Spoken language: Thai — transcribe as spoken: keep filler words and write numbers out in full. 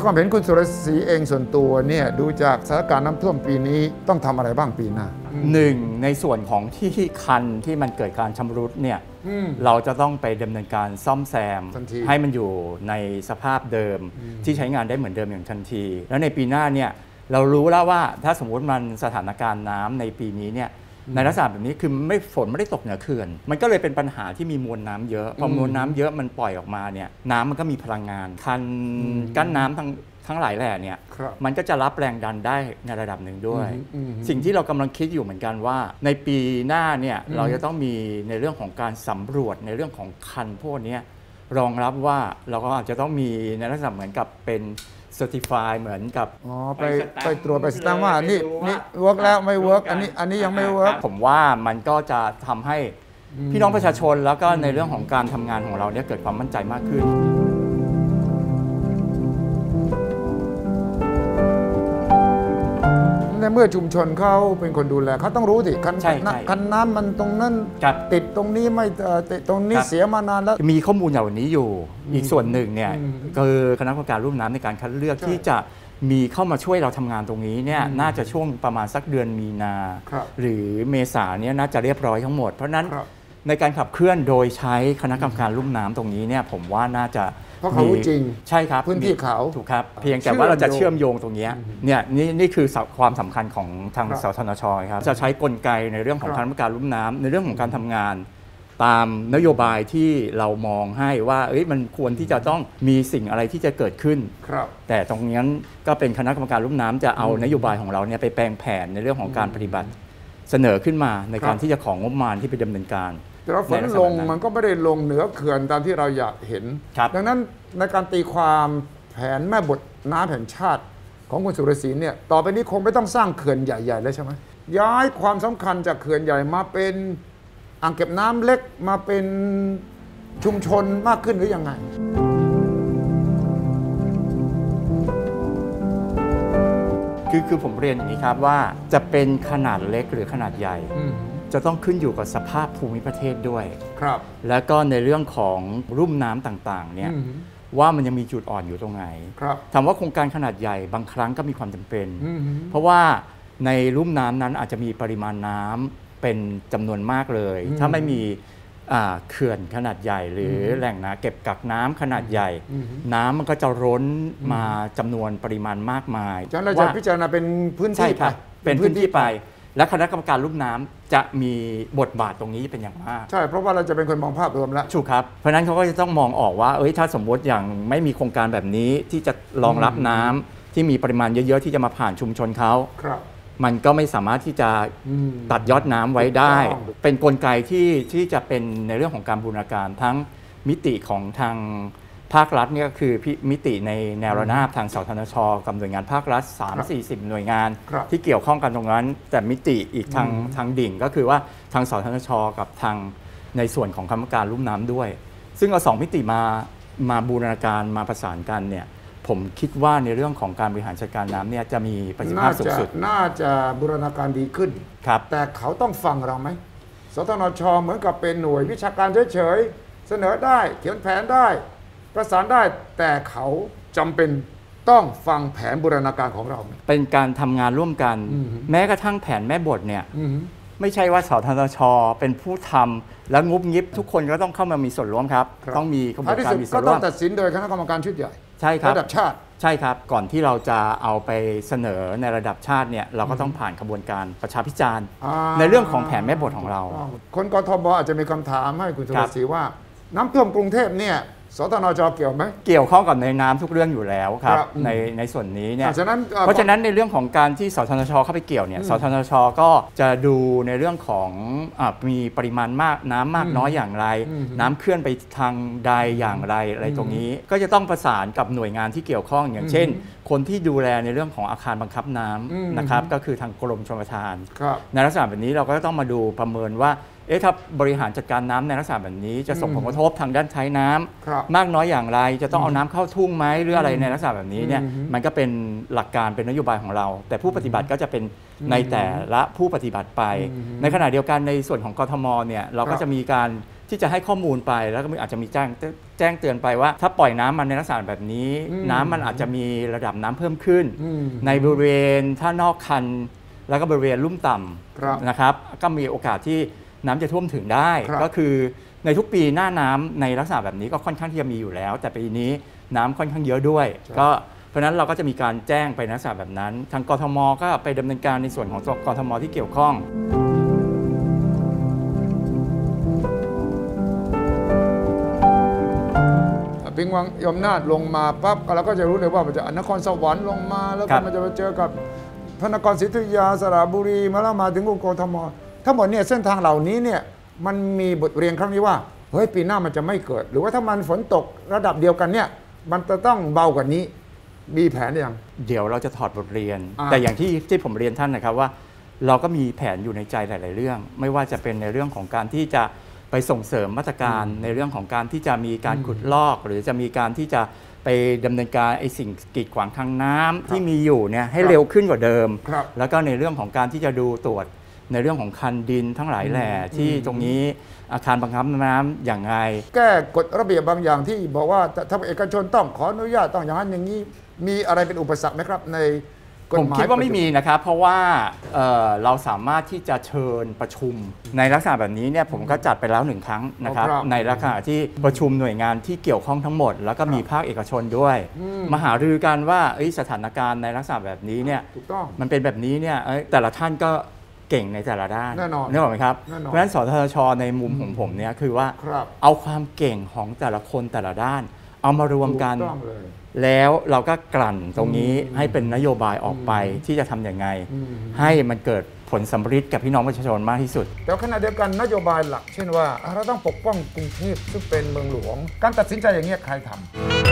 ความเห็นคุณสุรศรีเองส่วนตัวเนี่ยดูจากสถานการณ์น้ำท่วมปีนี้ต้องทำอะไรบ้างปีหน้าหนึ่งในส่วนของที่คันที่มันเกิดการชำรุดเนี่ยเราจะต้องไปดำเนินการซ่อมแซมให้มันอยู่ในสภาพเดิมที่ใช้งานได้เหมือนเดิมอย่างทันทีแล้วในปีหน้าเนี่ยเรารู้แล้วว่าถ้าสมมติมันสถานการณ์น้ำในปีนี้เนี่ยในลักษณะแบบนี้คือไม่ฝนไม่ได้ตกเหนือเขื่อนมันก็เลยเป็นปัญหาที่มีมวลน้ำเยอะพอมวลน้ำเยอะมันปล่อยออกมาเนี่ยน้ำมันก็มีพลังงานคันกั้นน้ำทั้งทั้งหลายแหล่เนี่ยมันก็จะรับแรงดันได้ในระดับหนึ่งด้วยสิ่งที่เรากำลังคิดอยู่เหมือนกันว่าในปีหน้าเนี่ยเราจะต้องมีในเรื่องของการสำรวจในเรื่องของคันพวกนี้รองรับว่าเราก็อาจจะต้องมีในลักษณะเหมือนกับเป็นcertify เหมือนกับอ๋อไปไปตรวจไปสแตมป์ว่านี่นี่เวิร์กแล้วไม่เวิร์กอันนี้อันนี้ยังไม่เวิร์กผมว่ามันก็จะทำให้พี่น้องประชาชนแล้วก็ในเรื่องของการทำงานของเราเนี่ยเกิดความมั่นใจมากขึ้นในเมื่อชุมชนเขาเป็นคนดูแลเขาต้องรู้สิคันคันน้ำมันตรงนั้นติดตรงนี้ไม่ติดตรงนี้เสียมานานแล้วมีข้อมูลอย่างนี้อยู่อีกส่วนหนึ่งเนี่ยคือคณะกรรมการรุ่มน้ำในการคัดเลือกที่จะมีเข้ามาช่วยเราทำงานตรงนี้เนี่ยน่าจะช่วงประมาณสักเดือนมีนาหรือเมษาเนี่ยน่าจะเรียบร้อยทั้งหมดเพราะนั้นในการขับเคลื่อนโดยใช้คณะกรรมการรุ่มน้ำตรงนี้เนี่ยผมว่าน่าจะเพราะเขาจริงใช่ครับพื้นที่เขาถูกครับเพียงแต่ว่าเราจะเชื่อมโยงตรงนี้เนี่ยนี่นี่คือความสำคัญของทางสทนช.ครับจะใช้กลไกในเรื่องของคณะกรรมการรุ่มน้ำในเรื่องของการทำงานตามนโยบายที่เรามองให้ว่าเอ้ยมันควรที่จะต้องมีสิ่งอะไรที่จะเกิดขึ้นแต่ตรงนี้ก็เป็นคณะกรรมการรุ่มน้ำจะเอานโยบายของเราเนี่ยไปแปลงแผนในเรื่องของการปฏิบัติเสนอขึ้นมาในการที่จะของงบประมาณที่ไปดำเนินการแต่ฝนลงมันก็ไม่ได้ลงเหนือเขื่อนตามที่เราอยากเห็นดังนั้นในการตีความแผนแม่บทน้ำแห่งชาติของคุณสุรศรีเนี่ยต่อไปนี้คงไม่ต้องสร้างเขื่อนใหญ่ๆแล้วใช่ไหมย้ายความสำคัญจากเขื่อนใหญ่มาเป็นอ่างเก็บน้ำเล็กมาเป็นชุมชนมากขึ้นหรือยังไงคือคือผมเรียนอย่างนี้ครับว่าจะเป็นขนาดเล็กหรือขนาดใหญ่จะต้องขึ้นอยู่กับสภาพภูมิประเทศด้วยครับแล้วก็ในเรื่องของรุ่มน้ำต่างๆเนี่ยว่ามันยังมีจุดอ่อนอยู่ตรงไหนถามว่าโครงการขนาดใหญ่บางครั้งก็มีความจำเป็นเพราะว่าในรุ่มน้ำนั้นอาจจะมีปริมาณน้ำเป็นจำนวนมากเลยถ้าไม่มีเขื่อนขนาดใหญ่หรือแหล่งน้ำเก็บกักน้ำขนาดใหญ่น้ำมันก็จะร้นมาจำนวนปริมาณมากมายฉะนั้นเราจะพิจารณาเป็นพื้นที่ไปเป็นพื้นที่ไปและคณะกรรมการลุ่มน้ำจะมีบทบาทตรงนี้เป็นอย่างมากใช่เพราะว่าเราจะเป็นคนมองภาพรวมแล้วถูกครับเพราะนั้นเขาก็จะต้องมองออกว่าเอ้ยถ้าสมมติอย่างไม่มีโครงการแบบนี้ที่จะรองรับน้ำที่มีปริมาณเยอะๆที่จะมาผ่านชุมชนเขามันก็ไม่สามารถที่จะตัดยอดน้ำไว้ได้เป็นกลไกที่ที่จะเป็นในเรื่องของการบูรณาการทั้งมิติของทางภาครัฐนี่ก็คือมิติในแนวระนาบทางสทนช.กับหน่วยงานภาครัฐ สามถึงสี่สิบ หน่วยงานที่เกี่ยวข้องกันตรงนั้นแต่มิติอีกทางทางดิ่งก็คือว่าทางสทนช.กับทางในส่วนของคณะกรรมการลุ่มน้ำด้วยซึ่งเอาสองมิติมามาบูรณาการมาประสานกันเนี่ยผมคิดว่าในเรื่องของการบริหารจัดการน้ำเนี่ยจะมีประสิทธิภาพสูงสุดน่าจะบูรณาการดีขึ้นครับแต่เขาต้องฟังเราไหมสทนช.เหมือนกับเป็นหน่วยวิชาการเฉยๆเสนอได้เขียนแผนได้ประสานได้แต่เขาจำเป็นต้องฟังแผนบูรณาการของเราเป็นการทำงานร่วมกันแม้กระทั่งแผนแม่บทเนี่ยไม่ใช่ว่าสทนช.เป็นผู้ทำแล้วงุบงิบทุกคนก็ต้องเข้ามามีส่วนร่วมครับต้องมีกระบวนการมีส่วนร่วมก็ต้องตัดสินโดยคณะกรรมการชุดใหญ่ใช่ครับระดับชาติใช่ครับก่อนที่เราจะเอาไปเสนอในระดับชาติเนี่ยเราก็ต้องผ่านกระบวนการประชาพิจารณ์ในเรื่องของแผนแม่บทของเราคนกทบอาจจะมีคำถามให้คุณสุรศรีว่าน้ำท่วมกรุงเทพเนี่ยสทนช.เกี่ยวไหมเกี่ยวข้องกับในน้ำทุกเรื่องอยู่แล้วครับในในส่วนนี้เนี่ยเพราะฉะนั้นในเรื่องของการที่สทนช.เข้าไปเกี่ยวเนี่ยสทนช.ก็จะดูในเรื่องของมีปริมาณมากน้ำมากน้อยอย่างไรน้ำเคลื่อนไปทางใดอย่างไรอะไรตรงนี้ก็จะต้องประสานกับหน่วยงานที่เกี่ยวข้องอย่างเช่นคนที่ดูแลในเรื่องของอาคารบังคับน้ำนะครับก็คือทางกรมชลประทานในลักษณะแบบนี้เราก็ต้องมาดูประเมินว่าเอ๊ะถ้าบริหารจัดการน้ำในลักษณะแบบนี้จะส่งผลกระทบทางด้านใช้น้ำมากน้อยอย่างไรจะต้องเอาน้ำเข้าทุ่งไหมหรืออะไรในลักษณะแบบนี้เนี่ยมันก็เป็นหลักการเป็นนโยบายของเราแต่ผู้ปฏิบัติก็จะเป็นในแต่ละผู้ปฏิบัติไปในขณะเดียวกันในส่วนของกทมเนี่ยเราก็จะมีการที่จะให้ข้อมูลไปแล้วก็อาจจะมีแจ้งแจ้งเตือนไปว่าถ้าปล่อยน้ำมันในลักษณะแบบนี้น้ำมันอาจจะมีระดับน้ำเพิ่มขึ้นในบริเวณถ้านอกคันแล้วก็บริเวณลุ่มต่ำนะครับก็มีโอกาสที่น้ำจะท่วมถึงได้ก็คือในทุกปีหน้าน้ำในลักษณะแบบนี้ก็ค่อนข้างที่จะมีอยู่แล้วแต่ปีนี้น้ำค่อนข้างเยอะด้วยก็เพราะฉะนั้นเราก็จะมีการแจ้งไปในลักษณะแบบนั้นทางกทมก็ไปดำเนินการในส่วนของกทมที่เกี่ยวข้องพิงวังยมนาฏลงมาปั๊บเราก็จะรู้เลยว่ามันจะนครสวรรค์ลงมาแล้วก็มันจะไปเจอกับพระนครศรีอยุธยาสระบุรีมาแล้วมาถึงกทมทั้งหมดเนี่ยเส้นทางเหล่านี้เนี่ยมันมีบทเรียนครั้งนี้ว่าเฮ้ยปีหน้ามันจะไม่เกิดหรือว่าถ้ามันฝนตกระดับเดียวกันเนี่ยมันจะต้องเบากว่านี้มีแผนยังเดี๋ยวเราจะถอดบทเรียนแต่อย่างที่ที่ผมเรียนท่านนะครับว่าเราก็มีแผนอยู่ในใจหลายๆเรื่องไม่ว่าจะเป็นในเรื่องของการที่จะไปส่งเสริมมาตรการในเรื่องของการที่จะมีการขุดลอกหรือจะมีการที่จะไปดำเนินการไอ้สิ่งกีดขวางทางน้ำที่มีอยู่เนี่ยให้เร็วขึ้นกว่าเดิมแล้วก็ในเรื่องของการที่จะดูตรวจในเรื่องของคันดินทั้งหลายแหล่ที่ตรงนี้อาคารบังคับน้ำอย่างไรแก้กฎระเบียบบางอย่างที่บอกว่าถ้าเอกชนต้องขออนุญาตต้องอย่างนั้นอย่างนี้มีอะไรเป็นอุปสรรคไหมครับในผมคิดว่าไม่มีนะครับเพราะว่า เ, เราสามารถที่จะเชิญประชุมในลักษณะแบบนี้เนี่ยผมก็จัดไปแล้วหนึ่งครั้งนะครับในลักษณะที่ประชุมหน่วยงานที่เกี่ยวข้องทั้งหมดแล้วก็มีภาคเอกชนด้วยมาหารือกันว่าสถานการณ์ในลักษณะแบบนี้เนี่ยมันเป็นแบบนี้เนี่ยแต่ละท่านก็เก่งในแต่ละด้านแน่นอนนึกออกไหมครับเพราะฉะนั้นสทช.ในมุมของผมเนี่ยคือว่าเอาความเก่งของแต่ละคนแต่ละด้านเอามารวมกันแล้วเราก็กลั่นตรงนี้ให้เป็นนโยบายออกไปที่จะทำอย่างไงให้มันเกิดผลสำฤทธิ์กับพี่น้องประชาชนมากที่สุดแต่ขณะเดียวกันนโยบายหลักเช่นว่าเราต้องปกป้องกรุงเทพซึ่งเป็นเมืองหลวงการตัดสินใจอย่างนี้ใครทำ